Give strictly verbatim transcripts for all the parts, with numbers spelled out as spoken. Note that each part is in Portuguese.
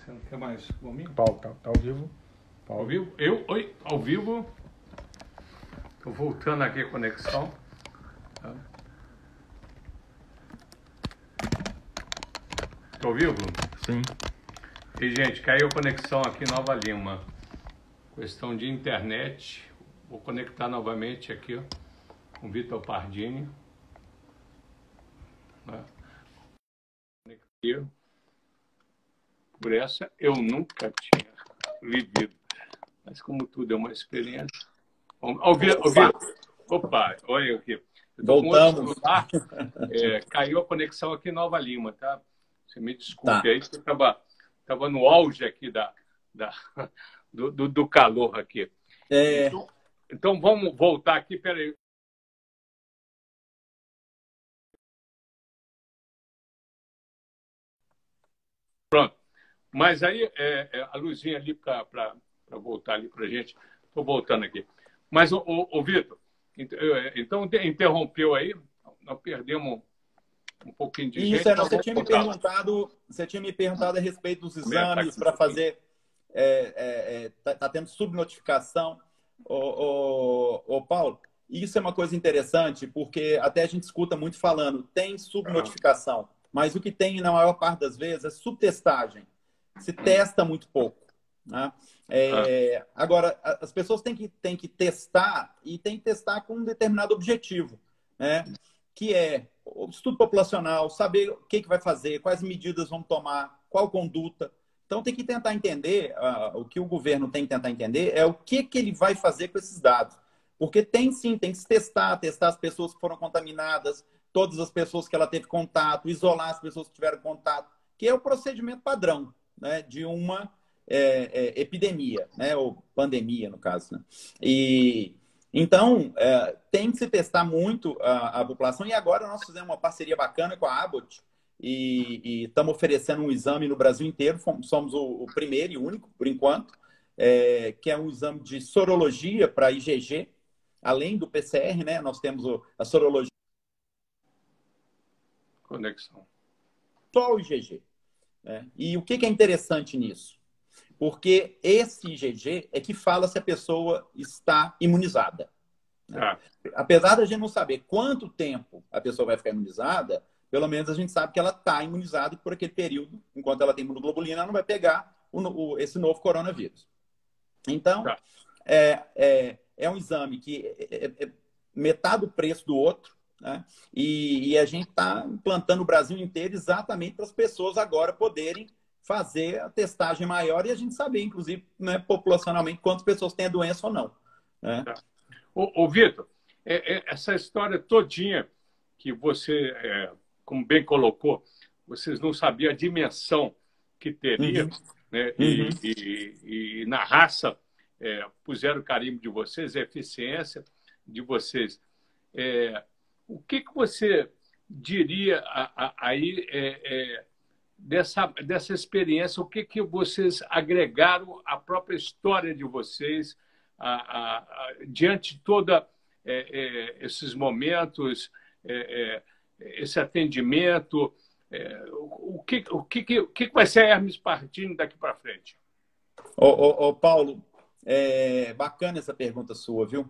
Você não quer mais comigo? Paulo, tá, tá ao vivo? Paulo. Ao vivo? Eu? Oi, ao vivo. Tô voltando aqui a conexão. Tá. Tô ao vivo? Sim. E, gente, caiu a conexão aqui em Nova Lima. Questão de internet. Vou conectar novamente aqui, ó, com o Vitor Pardini. Conectei. Por essa eu nunca tinha vivido. Mas como tudo é uma experiência. Ouviu? Opa, olha aqui. Eu tô Voltamos. Com outro celular, é, caiu a conexão aqui em Nova Lima, tá? Você me desculpe tá. Aí, que eu tava, tava no auge aqui da, da, do, do, do calor aqui. É... Então, então vamos voltar aqui, peraí. Pronto. Mas aí, é, é, a luzinha ali para voltar ali para a gente. Estou voltando aqui. Mas, o, o, o Vitor, então interrompeu aí, nós perdemos um pouquinho de Isso, gente. Isso, então você, tinha me perguntado, você tinha me perguntado a respeito dos exames para fazer... É, é, tá, tá tendo subnotificação. Ô, ô, ô, Paulo, isso é uma coisa interessante, porque até a gente escuta muito falando, tem subnotificação, mas o que tem, na maior parte das vezes, é subtestagem. Se testa muito pouco. Né? É, agora, as pessoas têm que, têm que testar e têm que testar com um determinado objetivo, né? Que é o estudo populacional, saber o que, que vai fazer, quais medidas vão tomar, qual conduta. Então, tem que tentar entender, uh, o que o governo tem que tentar entender é o que, que ele vai fazer com esses dados. Porque tem sim, tem que se testar, testar as pessoas que foram contaminadas, todas as pessoas que ela teve contato, isolar as pessoas que tiveram contato, que é o procedimento padrão, né, de uma é, é, epidemia, né, ou pandemia, no caso. Né? E, então, é, tem que se testar muito a, a população. E agora nós fizemos uma parceria bacana com a Abbott, e estamos oferecendo um exame no Brasil inteiro, somos o, o primeiro e único, por enquanto, é, que é um exame de sorologia para I G G, além do P C R, né? Nós temos o, a sorologia. Conexão. Só o I G G. Né? E o que, que é interessante nisso? Porque esse I G G é que fala se a pessoa está imunizada. Né? Ah. Apesar da gente não saber quanto tempo a pessoa vai ficar imunizada, pelo menos a gente sabe que ela está imunizada e por aquele período, enquanto ela tem imunoglobulina, ela não vai pegar o, o, esse novo coronavírus. Então, tá. é, é, é um exame que é, é, é metade do preço do outro, né? e, e a gente está implantando o Brasil inteiro exatamente para as pessoas agora poderem fazer a testagem maior e a gente saber, inclusive, né, populacionalmente, quantas pessoas têm a doença ou não. Né? Tá. Ô, ô Vitor, é, é, essa história todinha que você... É... como bem colocou, vocês não sabiam a dimensão que teria, uhum. né? E, uhum. e, e na raça é, puseram o carimbo de vocês, a eficiência de vocês. É, o que, que você diria aí é, é, dessa, dessa experiência? O que, que vocês agregaram à própria história de vocês a, a, a, diante de todos é, é, esses momentos, é, é, esse atendimento, é, o, que, o, que, o que vai ser a Hermes Pardini daqui para frente? Ô, ô, ô, Paulo, é bacana essa pergunta sua, viu?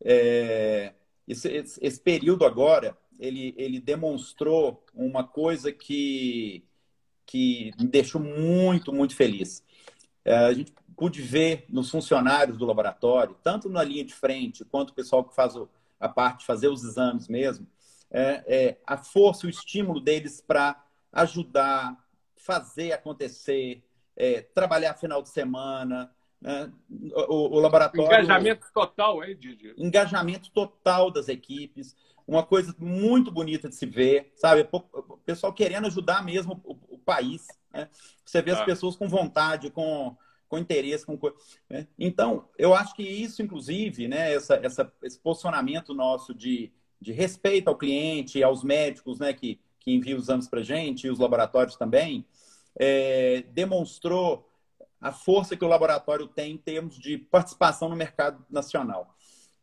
É, esse, esse, esse período agora, ele, ele demonstrou uma coisa que, que me deixou muito, muito feliz. É, a gente pôde ver nos funcionários do laboratório, tanto na linha de frente, quanto o pessoal que faz o, a parte de fazer os exames mesmo, É, é, a força, o estímulo deles para ajudar, fazer acontecer, é, trabalhar final de semana, né? o, o laboratório... Engajamento total aí, Didi. Engajamento total das equipes, uma coisa muito bonita de se ver, sabe? O pessoal querendo ajudar mesmo o, o país, né? Você vê ah. as pessoas com vontade, com, com interesse, com... Né? Então, eu acho que isso, inclusive, né, essa, essa, esse posicionamento nosso de de respeito ao cliente, aos médicos, né, que, que enviam os exames para a gente, e os laboratórios também, é, demonstrou a força que o laboratório tem em termos de participação no mercado nacional.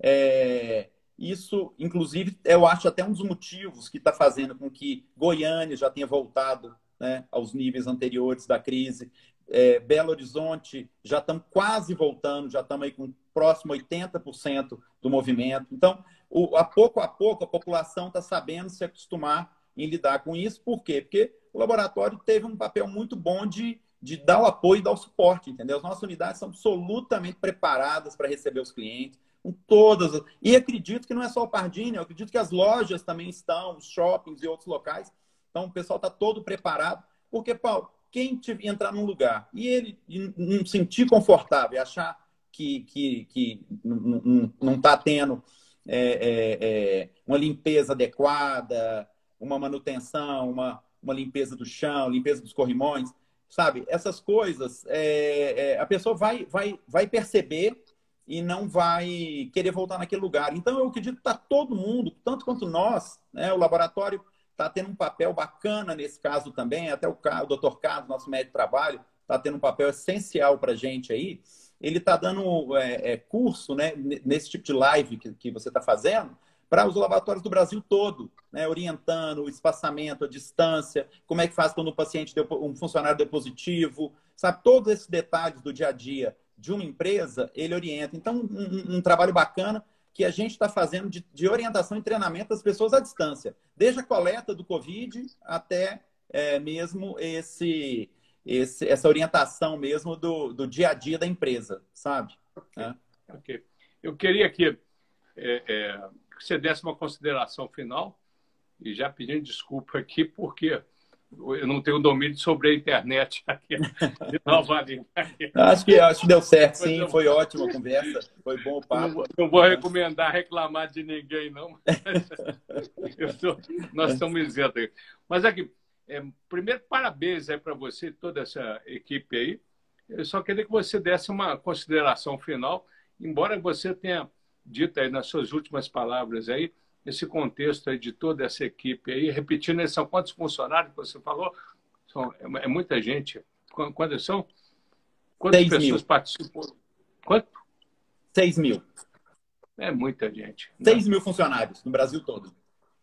É, isso, inclusive, eu acho até um dos motivos que está fazendo com que Goiânia já tenha voltado, né, aos níveis anteriores da crise. é, Belo Horizonte, já estamos quase voltando, já estamos aí com próximo a oitenta por cento do movimento. Então, o, a pouco a pouco, a população está sabendo se acostumar em lidar com isso. Por quê? Porque o laboratório teve um papel muito bom de, de dar o apoio e dar o suporte, entendeu? As nossas unidades são absolutamente preparadas para receber os clientes, com todas. E acredito que não é só o Pardini, eu acredito que as lojas também estão, os shoppings e outros locais. Então, o pessoal está todo preparado. Porque, Paulo, quem entrar num lugar e ele não sentir confortável e achar que, que, que não está tendo é, é, é, uma limpeza adequada, uma manutenção, uma, uma limpeza do chão, limpeza dos corrimões, sabe? Essas coisas, é, é, a pessoa vai, vai, vai perceber e não vai querer voltar naquele lugar. Então, eu acredito que está todo mundo, tanto quanto nós, né, o laboratório está tendo um papel bacana nesse caso também, até o, o doutor Carlos, nosso médico de trabalho, está tendo um papel essencial para a gente aí. Ele está dando é, é, curso, né, nesse tipo de live que, que você está fazendo, para os laboratórios do Brasil todo, né, orientando o espaçamento, a distância, como é que faz quando um paciente, deu, um funcionário deu positivo, sabe? Todos esses detalhes do dia a dia de uma empresa, ele orienta. Então, um, um trabalho bacana que a gente está fazendo de, de orientação e treinamento das pessoas à distância, desde a coleta do Covid até é, mesmo esse, esse, essa orientação mesmo do, do dia a dia da empresa, sabe? Okay. É. Okay. Eu queria que, é, é, que você desse uma consideração final e já pedindo desculpa aqui, porque eu não tenho domínio sobre a internet aqui de Nova Lima. Acho que, acho que deu certo, sim. Eu... Foi ótima a conversa. Foi bom o papo. Não, não vou recomendar reclamar de ninguém, não. Eu tô, nós estamos isentos. Mas aqui, é, primeiro, parabéns para você e toda essa equipe aí. Eu só queria que você desse uma consideração final, embora você tenha dito aí nas suas últimas palavras aí, esse contexto aí de toda essa equipe aí, repetindo, são quantos funcionários que você falou? São, é, é muita gente. Quantas são? Quantas pessoas mil. Participam? Quanto? Seis mil. É muita gente. Seis né? mil funcionários no Brasil todo.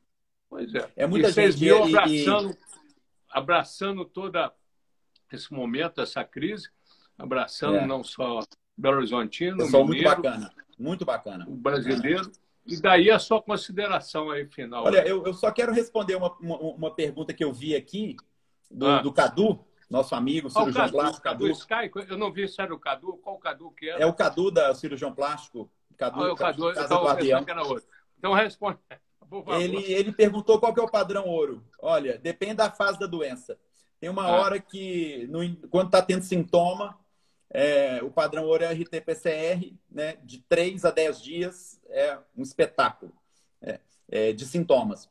Pois é. É muita e seis gente. mil abraçando, e... abraçando todo esse momento, essa crise, abraçando é. não só Belo Horizontino, Pessoal muito bacana. Muito bacana. O brasileiro. É. E daí a sua consideração aí final. Olha, eu, eu só quero responder uma, uma, uma pergunta que eu vi aqui do, ah. do Cadu, nosso amigo, cirurgião Cadu, plástico. Cadu, Cadu Sky, eu não vi se era o Cadu. Qual o Cadu que era? É o Cadu da cirurgião plástico. Cadu, ah, é o Cadu, Casa então, Guardião. Que era outro. Então responde. Ele, ele perguntou qual que é o padrão ouro. Olha, depende da fase da doença. Tem uma ah. hora que, no, quando está tendo sintoma, é, o padrão ouro é R T P C R, né, de três a dez dias, é um espetáculo é, é, de sintomas.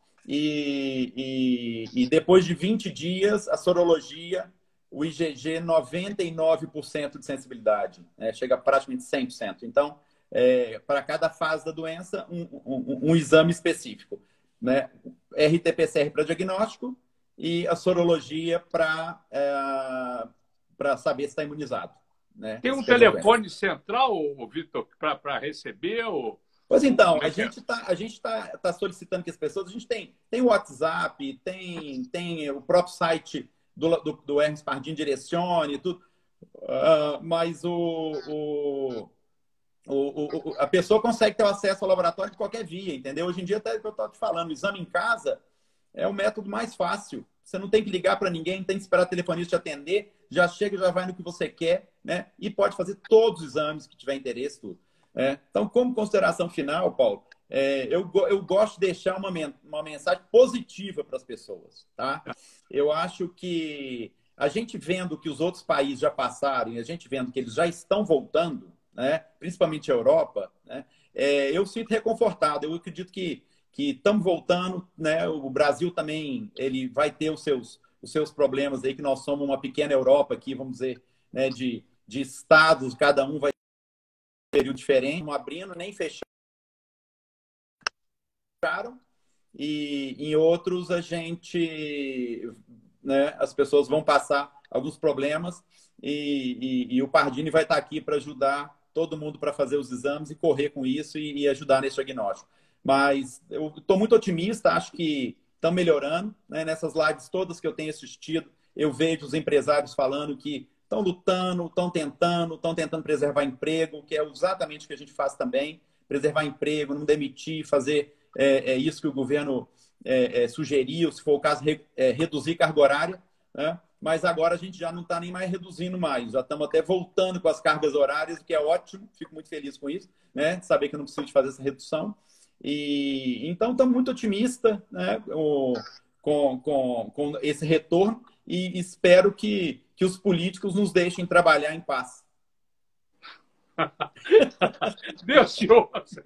E, e, e depois de vinte dias, a sorologia, o I G G, noventa e nove por cento de sensibilidade, né, chega a praticamente cem por cento. Então, é, para cada fase da doença, um, um, um exame específico, né? R T P C R para diagnóstico e a sorologia para é, para saber se está imunizado. Né? Tem um telefone central, Vitor, para receber? Ou... Pois então, a gente está a gente tá, tá solicitando que as pessoas... A gente tem, tem o WhatsApp, tem, tem o próprio site do, do, do Hermes Pardini, Direcione, tudo, uh, mas o, o, o, o, a pessoa consegue ter acesso ao laboratório de qualquer via, entendeu? Hoje em dia, até que eu estou te falando, o exame em casa é o método mais fácil. Você não tem que ligar para ninguém, não tem que esperar o telefonista te atender, já chega, já vai no que você quer, né? E pode fazer todos os exames que tiver interesse, tudo. É. Então, como consideração final, Paulo, é, eu, eu gosto de deixar uma, uma mensagem positiva para as pessoas, tá? Eu acho que a gente vendo que os outros países já passaram e a gente vendo que eles já estão voltando, né? Principalmente a Europa, né? É, eu sinto reconfortado. Eu acredito que que estamos voltando, né? O Brasil também ele vai ter os seus, os seus problemas aí, que nós somos uma pequena Europa aqui, vamos dizer, né? de, de estados, cada um vai ter um período diferente, não abrindo nem fechando. E em outros a gente, né? As pessoas vão passar alguns problemas e, e, e o Pardini vai estar aqui para ajudar todo mundo para fazer os exames e correr com isso e, e ajudar nesse diagnóstico. Mas eu estou muito otimista, acho que estão melhorando, né? Nessas lives todas que eu tenho assistido, eu vejo os empresários falando que estão lutando, estão tentando, estão tentando preservar emprego, que é exatamente o que a gente faz também, preservar emprego, não demitir, fazer é, é isso que o governo é, é, sugeriu, se for o caso, re, é, reduzir carga horária, né? Mas agora a gente já não está nem mais reduzindo mais, já estamos até voltando com as cargas horárias, o que é ótimo, fico muito feliz com isso, né? Saber que eu não preciso de fazer essa redução. E então estamos muito otimistas, né? O, com, com, com esse retorno e espero que, que os políticos nos deixem trabalhar em paz. Deus te ouça.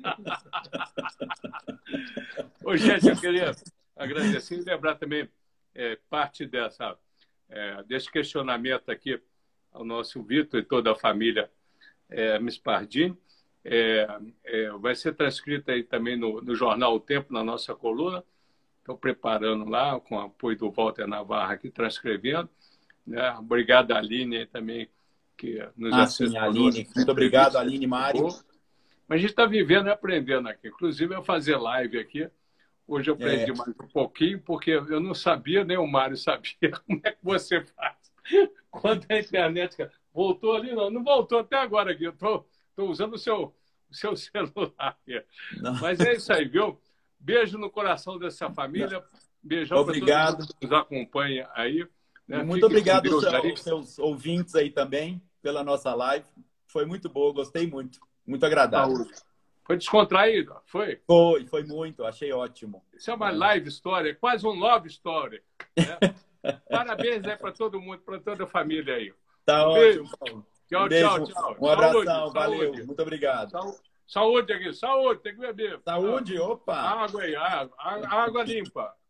Ô, gente, eu queria agradecer e lembrar também é, parte dessa, é, desse questionamento aqui ao nosso Vitor e toda a família é, Miss Pardini. É, é, vai ser transcrito aí também no, no jornal O Tempo, na nossa coluna. Estou preparando lá, com o apoio do Walter Navarra aqui, transcrevendo. Né? Obrigado, Aline, aí também, que nos ah, sim, Aline. Muito obrigado, Aline, Mário. Mas a gente está vivendo e aprendendo aqui. Inclusive, eu fazer live aqui. Hoje eu aprendi é. mais um pouquinho, porque eu não sabia, nem o Mário sabia como é que você faz. Quando a internet voltou ali, não, não voltou até agora aqui. Eu estou usando o seu, o seu celular aqui. Não. Mas é isso aí, viu? Beijo no coração dessa família. Beijão para todo mundo que nos acompanha aí. Né? Muito Fique obrigado aos seu, seus ouvintes aí também pela nossa live. Foi muito boa, gostei muito. Muito agradável. Saúde. Foi descontraído? Foi? Foi, foi muito. Achei ótimo. Isso é uma é. live story, quase um love story. Né? Parabéns aí para todo mundo, para toda a família aí. Tá um ótimo, Paulo. Tchau, um beijo, tchau, tchau. Um abração, saúde, valeu. Saúde. Muito obrigado. Saúde, saúde aqui, saúde, tem que beber. Saúde, opa. Água aí, água, água limpa.